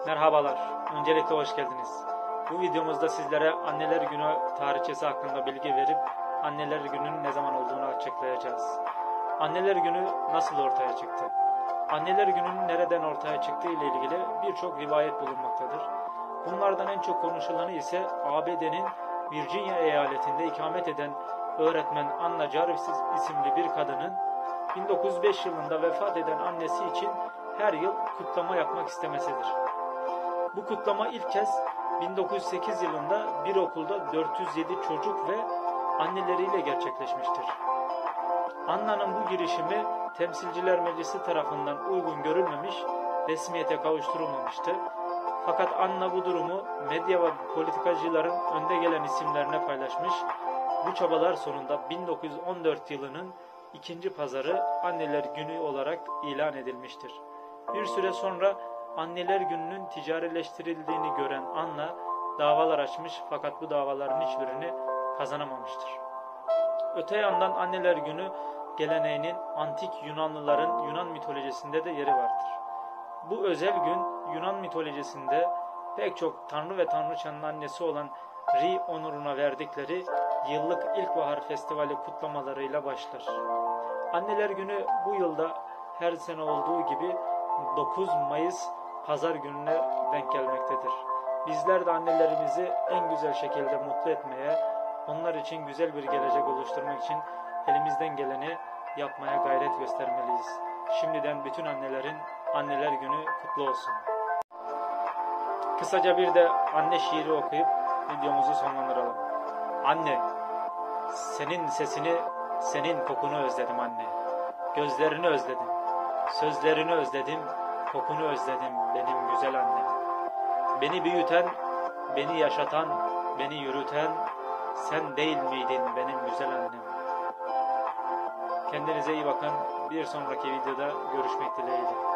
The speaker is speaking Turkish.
Merhabalar, öncelikle hoş geldiniz. Bu videomuzda sizlere Anneler Günü tarihçesi hakkında bilgi verip Anneler Günü'nün ne zaman olduğunu açıklayacağız. Anneler Günü nasıl ortaya çıktı? Anneler Günü'nün nereden ortaya çıktığı ile ilgili birçok rivayet bulunmaktadır. Bunlardan en çok konuşulanı ise ABD'nin Virginia eyaletinde ikamet eden öğretmen Anna Jarvis isimli bir kadının 1905 yılında vefat eden annesi için her yıl kutlama yapmak istemesidir. Bu kutlama ilk kez 1908 yılında bir okulda 407 çocuk ve anneleriyle gerçekleşmiştir. Anna'nın bu girişimi Temsilciler Meclisi tarafından uygun görülmemiş, resmiyete kavuşturulmamıştı. Fakat Anna bu durumu medya ve politikacıların önde gelen isimlerine paylaşmış. Bu çabalar sonunda 1914 yılının ikinci pazarı Anneler Günü olarak ilan edilmiştir. Bir süre sonra Anneler Günü'nün ticarileştirildiğini gören Anna davalar açmış fakat bu davaların hiçbirini kazanamamıştır. Öte yandan Anneler Günü geleneğinin antik Yunanlıların Yunan mitolojisinde de yeri vardır. Bu özel gün Yunan mitolojisinde pek çok tanrı ve tanrıçanın annesi olan Ri onuruna verdikleri yıllık ilkbahar festivali kutlamalarıyla başlar. Anneler Günü bu yılda her sene olduğu gibi 9 Mayıs Pazar gününe denk gelmektedir. Bizler de annelerimizi en güzel şekilde mutlu etmeye, onlar için güzel bir gelecek oluşturmak için elimizden geleni yapmaya gayret göstermeliyiz. Şimdiden bütün annelerin Anneler Günü kutlu olsun. Kısaca bir de anne şiiri okuyup videomuzu sonlandıralım. Anne, senin sesini, senin kokunu özledim anne. Gözlerini özledim, sözlerini özledim, kokunu özledim benim güzel annem. Beni büyüten, beni yaşatan, beni yürüten sen değil miydin benim güzel annem? Kendinize iyi bakın. Bir sonraki videoda görüşmek dileğiyle.